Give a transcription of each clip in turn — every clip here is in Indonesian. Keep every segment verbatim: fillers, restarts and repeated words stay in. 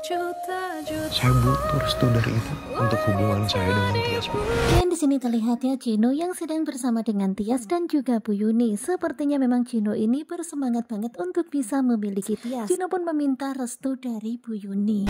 Saya butuh restu dari itu untuk hubungan saya dengan Tias. Dan di sini terlihat ya Cino yang sedang bersama dengan Tias dan juga Bu Yuni. Sepertinya memang Cino ini bersemangat banget untuk bisa memiliki Tias. Cino pun meminta restu dari Bu Yuni.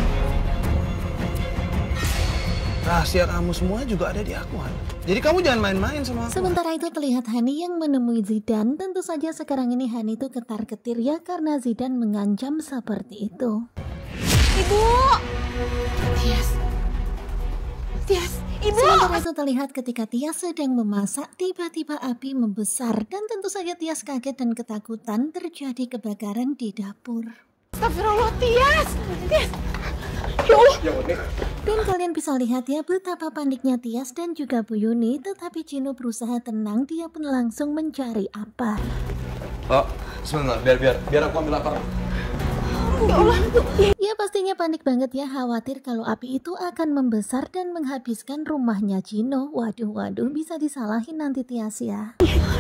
Rahasia kamu semua juga ada di aku, Han. Jadi kamu jangan main-main sama aku. Sementara itu terlihat Hani yang menemui Zidan. Tentu saja sekarang ini Hani itu ketar-ketir ya karena Zidan mengancam seperti itu. Ibu! Tias. Tias, Ibu! Sementara itu terlihat ketika Tias sedang memasak, tiba-tiba api membesar dan tentu saja Tias kaget dan ketakutan terjadi kebakaran di dapur. Astagfirullah, Tias! Tias! Ya Allah! Dan kalian bisa lihat ya betapa paniknya Tias dan juga Bu Yuni, tetapi Cino berusaha tenang, dia pun langsung mencari apa. Oh, sebentar, biar biar biar aku ambil apa. Ya Allah! Ya pastinya panik banget ya, khawatir kalau api itu akan membesar dan menghabiskan rumahnya Cino. Waduh waduh, bisa disalahin nanti Tias ya.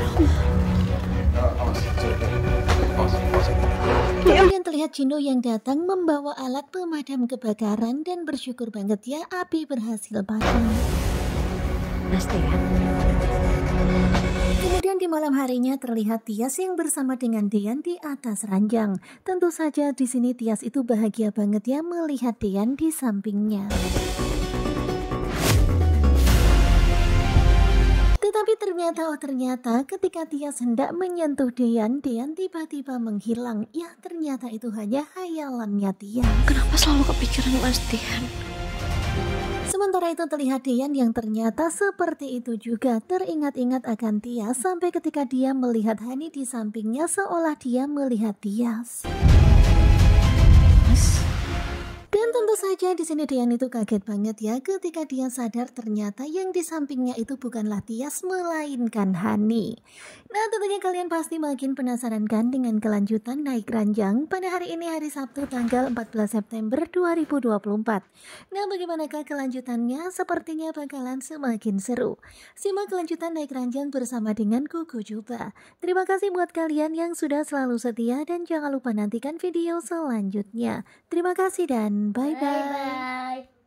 Kemudian terlihat Cino yang datang membawa alat pemadam kebakaran dan bersyukur banget ya api berhasil padam. Pasti ya. Kemudian di malam harinya terlihat Tias yang bersama dengan Dean di atas ranjang. Tentu saja di sini Tias itu bahagia banget ya melihat Dean di sampingnya. Tetapi ternyata, oh ternyata ketika Tias hendak menyentuh Dean, Dean tiba-tiba menghilang. Ya ternyata itu hanya khayalannya Tias. Kenapa selalu kepikiran Mas Dian? Sementara itu terlihat Dean yang ternyata seperti itu juga teringat-ingat akan Tias sampai ketika dia melihat Hani di sampingnya seolah dia melihat Tias. Dan tentu saja di sini Dean itu kaget banget ya ketika dia sadar ternyata yang di sampingnya itu bukanlah Tias melainkan Hani. Nah tentunya kalian pasti makin penasaran kan dengan kelanjutan naik ranjang pada hari ini hari Sabtu tanggal empat belas September dua ribu dua puluh empat. Nah bagaimanakah kelanjutannya? Sepertinya bakalan semakin seru. Simak kelanjutan naik ranjang bersama dengan Kuku Juba. Terima kasih buat kalian yang sudah selalu setia dan jangan lupa nantikan video selanjutnya. Terima kasih dan bye-bye. Bye-bye.